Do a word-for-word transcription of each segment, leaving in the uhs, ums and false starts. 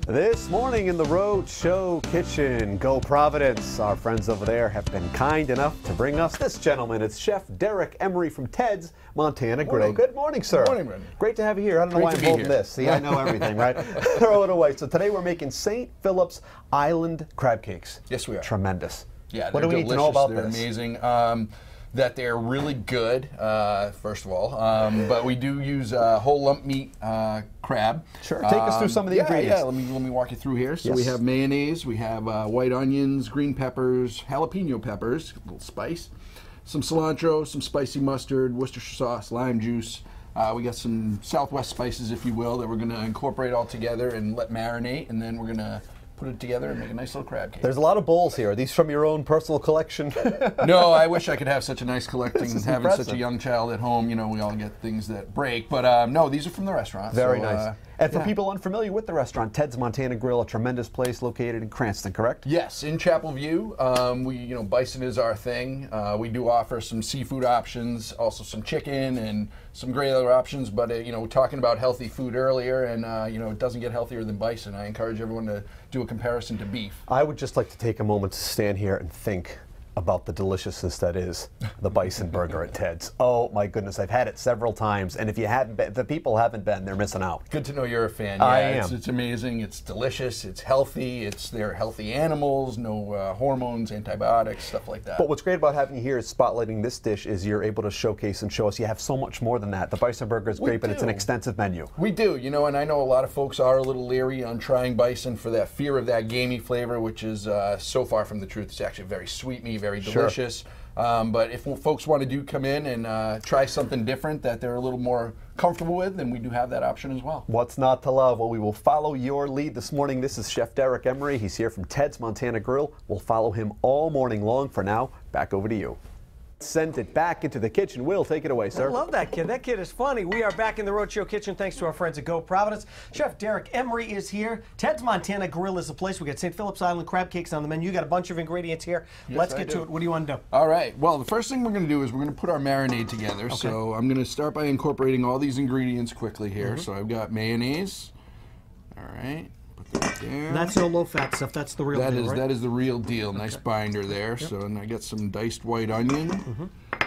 This morning in the Rhode Show kitchen, Go Providence. Our friends over there have been kind enough to bring us this gentleman. It's Chef Derek Emery from Ted's Montana Grill. Good morning, sir. Good morning, Brendan. Great to have you here. I don't know Great why to I'm be holding here. this. See, I know everything, right? Throw it away. So today we're making Saint Phillip's Island crab cakes. Yes, we are. Tremendous. Yeah, what do we delicious. need to know about they're this? Amazing. Um, that they're really good, uh, first of all. Um, but we do use uh, whole lump meat uh, crab. Sure. Take us through some of the yeah, ingredients. Yeah, let me, let me walk you through here. So Yes. we have mayonnaise, we have uh, white onions, green peppers, jalapeno peppers, a little spice, some cilantro, some spicy mustard, Worcestershire sauce, lime juice. Uh, we got some Southwest spices, if you will, that we're going to incorporate all together and let marinate, and then we're going to put it together and make a nice little crab cake. There's a lot of bowls here. Are these from your own personal collection? No, I wish I could have such a nice collection. This is Having impressive. such a young child at home, you know, we all get things that break. But um, no, these are from the restaurant. Very so, nice. Uh, and for yeah. people unfamiliar with the restaurant, Ted's Montana Grill, a tremendous place located in Cranston, correct? Yes, in Chapel View. Um, we, you know, bison is our thing. Uh, we do offer some seafood options, also some chicken and some great other options. But uh, you know, we're talking about healthy food earlier, and uh, you know, it doesn't get healthier than bison. I encourage everyone to do a comparison to beef. I would just like to take a moment to stand here and think about the deliciousness that is the bison burger at Ted's. Oh my goodness, I've had it several times, and if you haven't been, if the people haven't been, they're missing out. Good to know you're a fan. I Yeah, am. It's, it's amazing. It's delicious. It's healthy. It's they're healthy animals. No uh, hormones, antibiotics, stuff like that. But what's great about having you here is spotlighting this dish is you're able to showcase and show us you have so much more than that. The bison burger is We great, but it's an do. extensive menu. We do, you know, and I know a lot of folks are a little leery on trying bison for that fear of that gamey flavor, which is uh, so far from the truth. It's actually very sweet meat, very Sure. delicious. Um, but if folks want to do come in and uh, try something different that they're a little more comfortable with, then we do have that option as well. What's not to love? Well, we will follow your lead this morning. This is Chef Derek Emery. He's here from Ted's Montana Grill. We'll follow him all morning long. For now, back over to you. Send it back into the kitchen. Will, take it away, sir. I love that kid. That kid is funny. We are back in the Rhode Show kitchen thanks to our friends at Go Providence. Chef Derek Emery is here. Ted's Montana Grill is the place. We got Saint Phillip's Island crab cakes on the menu. You got a bunch of ingredients here. Yes, Let's I get do. to it. What do you want to do? All right. Well, the first thing we're going to do is we're going to put our marinade together. So I'm going to start by incorporating all these ingredients quickly here. Mm-hmm. So I've got mayonnaise. All right. Put that there. And that's no low-fat stuff. That's the real That deal, is right? that is the real deal. Nice binder there. So and I got some diced white onion. Mm-hmm.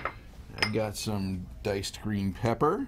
I got some diced green pepper.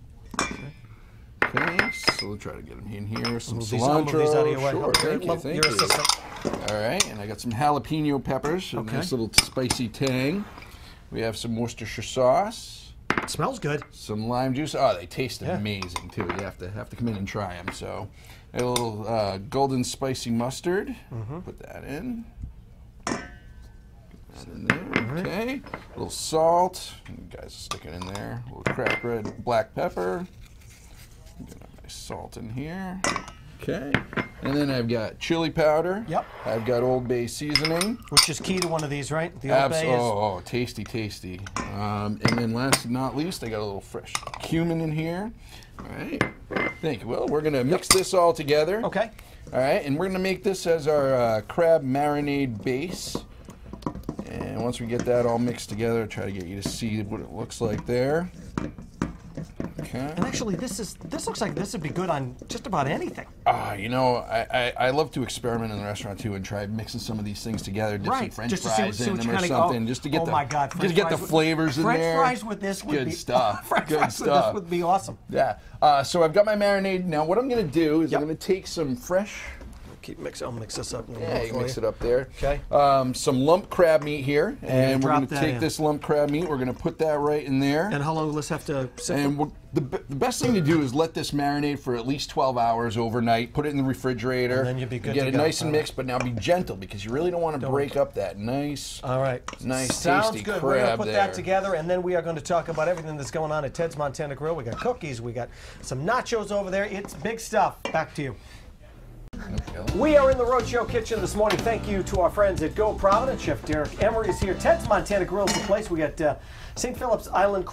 Okay, so we'll try to get them in here. Some Move these- I'll move cilantro. these out of your way. Sure, Okay, thank you, love thank your you. assistant. All right, and I got some jalapeno peppers. A Okay. nice little spicy tang. We have some Worcestershire sauce. It smells good. Some lime juice. Oh, they taste Yeah. amazing too. You have to have to come in and try them. So, a little uh, golden spicy mustard. Mm-hmm. Put that in. Put that in there. Okay. A little salt. You guys stick it in there. A little cracked red black pepper. Get a nice salt in here. Okay. And then I've got chili powder. Yep. I've got Old Bay seasoning. Which is key to one of these, right? The Old Abs- Bay is... oh, oh, tasty, tasty. Um, and then last but not least, I got a little fresh cumin in here. All right. Thank you. Well, we're going to mix this all together. Okay. All right. And we're going to make this as our uh, crab marinade base. And once we get that all mixed together, I'll try to get you to see what it looks like there. Okay. And actually, this is this looks like this would be good on just about anything. Ah, you know, I, I, I love to experiment in the restaurant too and try mixing some of these things together, dip some Right, French just to see what- fries see in what them you or kinda- something, oh, just to get oh the my God, just French to get the fries with- flavors in French there. fries with this would good be stuff. French good fries stuff. with this would be awesome. Yeah. Uh, so I've got my marinade now. What I'm going to do is Yep. I'm going to take some fresh. Keep mix. I'll mix this up. A little Yeah, more you for mix it up there. Okay. Um, some lump crab meat here, and we're drop going to that take in. this lump crab meat. We're going to put that right in there. And how long will this have to sit? And we're, the, be- the best thing to do is let this marinate for at least twelve hours overnight. Put it in the refrigerator. And then you'll be good Get to it go. nice and All right. mixed, but now be gentle because you really don't want to Don't. break up that nice, All right. nice, Sounds tasty good. crab We're going to put there. that together, and then we are going to talk about everything that's going on at Ted's Montana Grill. We got cookies. We got some nachos over there. It's big stuff. Back to you. Okay. We are in the Rhode Show kitchen this morning. Thank you to our friends at Go Providence. Chef Derek Emery is here. Ted's Montana Grill is the place. We got uh, Saint Phillip's Island crab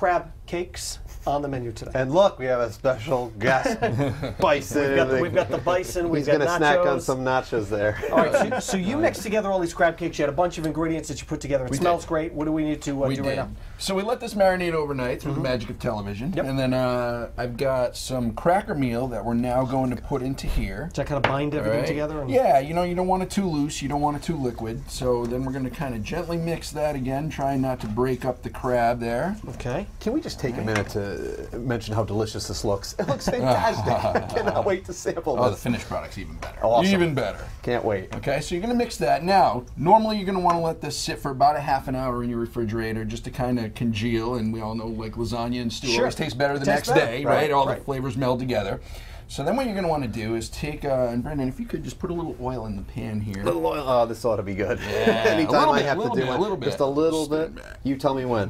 cakes on the menu today. And look, we have a special guest, bison. We've got the, we've got the bison. We've He's got going to nachos. snack on some nachos there. All right, so, so you mixed together all these crab cakes. You had a bunch of ingredients that you put together. It We smells did. great. What do we need to uh, We do did. right now? So we let this marinate overnight through the magic of television. Yep. And then uh, I've got some cracker meal that we're now going to put into here. Does that kind of bind everything Right. together? And Yeah, you know, you don't want it too loose, you don't want it too liquid. So then we're going to kind of gently mix that again, trying not to break up the crab there. Okay. Can we just take a minute to mention how delicious this looks? It looks fantastic. I cannot wait to sample Oh, the this. finished product's even better. Awesome. Even better. Can't wait. Okay, so you're going to mix that. Now, normally you're going to want to let this sit for about a half an hour in your refrigerator just to kind of congeal, and we all know like lasagna and stew Sure. always taste better the Tastes next better. day, Right, right? All right. the flavors meld together. So then what you're going to want to do is take, uh, and Brendan, if you could just put a little oil in the pan here. Little oil. Oh, this ought to be good. a Anytime little I bit, have to little do bit, it, a little bit. just a little Stand bit. back. You tell me when.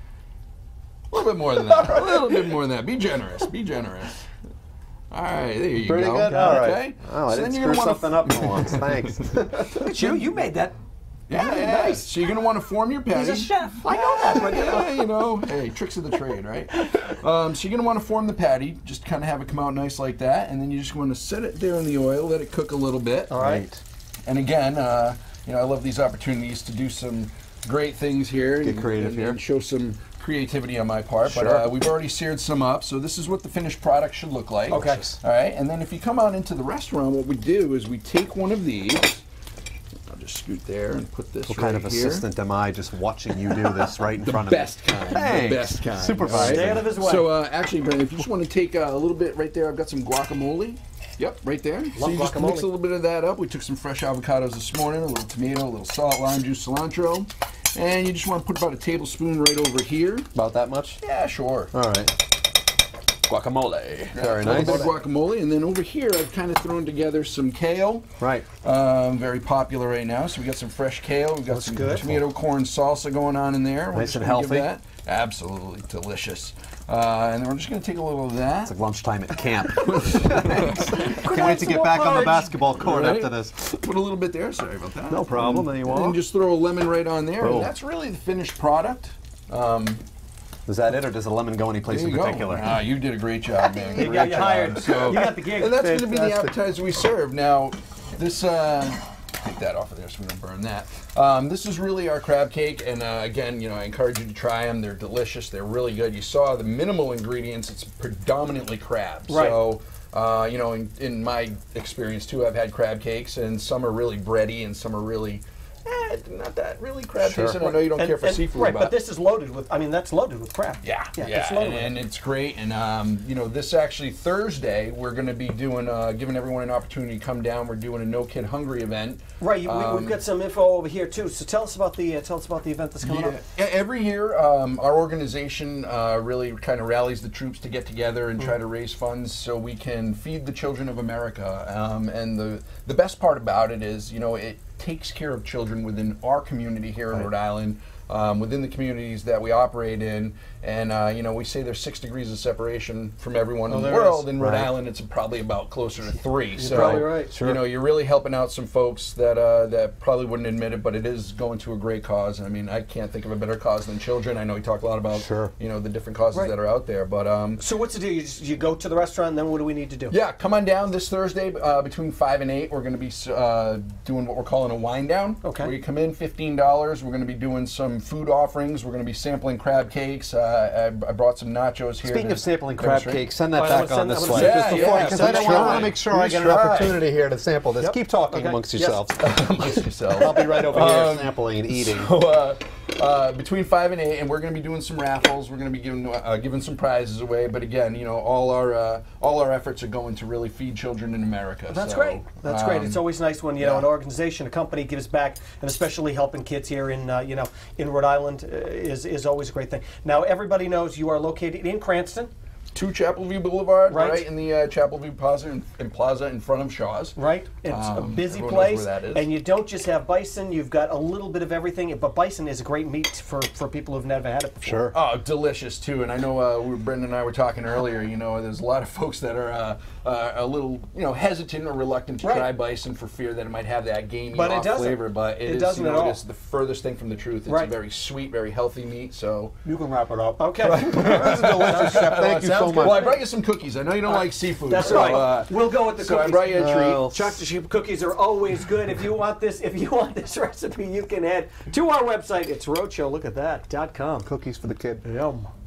A little bit more than that. A little bit more than that. Be generous. Be generous. All right, there you Pretty go. good. All right. Okay. Oh, I So then didn't you're screw gonna wanna something up for once. Thanks. Look at you. You made that. Yeah, yeah. Nice. So you're going to want to form your patty. He's a chef. I know that. But, you know. Yeah, you know, hey, tricks of the trade, right? Um, so you're going to want to form the patty, just kind of have it come out nice like that, and then you just want to set it there in the oil, let it cook a little bit. All right. And again, uh, you know, I love these opportunities to do some great things here. Get and, creative and, here. and show some creativity on my part. But Sure. uh, we've already seared some up, so this is what the finished product should look like. Okay. All right, and then if you come on into the restaurant, what we do is we take one of these. I'll just scoot there and put this What right kind of here. assistant am I just watching you do this right in front of Best me? kind. Thanks. The best kind. Supervisor. Stay out of his way. So uh, actually, Brandon, if you just want to take uh, a little bit right there, I've got some guacamole. Yep, right there. so you just guacamole. mix a little bit of that up. We took some fresh avocados this morning, a little tomato, a little salt, lime juice, cilantro. And you just want to put about a tablespoon right over here. About that much? Yeah, sure. All right. Guacamole. Very A nice. little bit of guacamole. And then over here, I've kind of thrown together some kale. Right. Um, very popular right now. So we got some fresh kale. We've got some good. tomato corn salsa going on in there. We're Nice just and gonna give healthy. that- Absolutely delicious. Uh, and then we're just going to take a little of that. It's like lunchtime at camp. Can't wait to get back on the basketball court Right. after this. Put a little bit there. Sorry about that. No problem. And, There you and are. then just throw a lemon right on there. Boom. And that's really the finished product. Um, Is that it, or does the lemon go any place there in you go. particular? Ah, you did a great job, man. You Great got you job. hired. So, You got the gig. And that's going to be the Fantastic. appetizer we serve. Now, this. Uh, Take that off of there so we don't burn that. Um, this is really our crab cake, and uh, again, you know, I encourage you to try them. They're delicious. They're really good. You saw the minimal ingredients. It's predominantly crab. Right. So, uh, you know, in, in my experience too, I've had crab cakes, and some are really bready, and some are really eh, not that really crab Sure. tasting. I know you don't And- care for and- seafood, Right, but, but this is loaded with, I mean, that's loaded with crab. yeah, Yeah, yeah, it's loaded and, with and it's great. And um, you know, this actually Thursday we're going to be doing, uh, giving everyone an opportunity to come down. We're doing a No Kid Hungry event. Right, you, we, Um, we've got some info over here too. So tell us about the uh, tell us about the event that's coming Yeah. up. E- Every year, um, our organization uh, really kind of rallies the troops to get together and try to raise funds so we can feed the children of America. Um, and the the best part about it is, you know, it takes care of children within our community here in Rhode Island, um, within the communities that we operate in. And, uh, you know, we say there's six degrees of separation from everyone in the Oh, there world. is. In Rhode Right. Island, it's probably about closer to three. so, probably right. You know, you're really helping out some folks that uh, that probably wouldn't admit it, but it is going to a great cause. I mean, I can't think of a better cause than children. I know we talk a lot about, Sure. you know, the different causes Right. that are out there, but um, So what's the deal? You, just, you go to the restaurant, and then what do we need to do? yeah, come on down this Thursday uh, between five and eight. We're going to be uh, doing what we're calling a wind down. Okay. Where you come in, fifteen dollars. We're going to be doing some food offerings. We're going to be sampling crab cakes. Uh, I, I brought some nachos here. Speaking to of sampling crab demonstrate. cakes, send that Oh, I back wanna on send- this I wanna way. send- Yeah, Just before, yeah, because I, please don't- I want try. to make sure I Please get an try. opportunity here to sample this. Yep. Keep talking Okay. amongst Yes. yourselves. Amongst yourselves. I'll be right over here Um, sampling and eating. So, uh, uh, between five and eight, and we're going to be doing some raffles. We're going to be giving uh, giving some prizes away. But again, you know, all our uh, all our efforts are going to really feed children in America. That's So, great. That's great. It's um, always nice when you know yeah. an organization, a company gives back, and especially helping kids here in uh, you know in Rhode Island uh, is is always a great thing. Now everybody knows you are located in Cranston. two Chapel View Boulevard, Right. right, in the uh, Chapel View Plaza in, in Plaza in front of Shaw's. Right, it's a Um, busy everyone knows place, where that is. and you don't just have bison. You've got a little bit of everything, but bison is a great meat for, for people who've never had it before. Sure. Oh, delicious too! And I know uh, we, Brendan and I were talking earlier. You know, there's a lot of folks that are uh, uh, a little, you know, hesitant or reluctant to Right. try bison for fear that it might have that gamey But it off doesn't. flavor. But it, It is, doesn't you at know, all. It is the furthest thing from the truth. It's Right. a very sweet, very healthy meat. So You can wrap it up. Okay. This is delicious, Chef. Well, Thank it you sounds so good. much. Well, I brought you some cookies. I know you don't like seafood. That's so, right. Uh, We'll go with the so cookies. I brought you a treat. Uh, Chocolate chip cookies are always good. If you want this, if you want this recipe, you can head to our website. It's Rhode Show. Look at that. dot com. Cookies for the kid. Yum.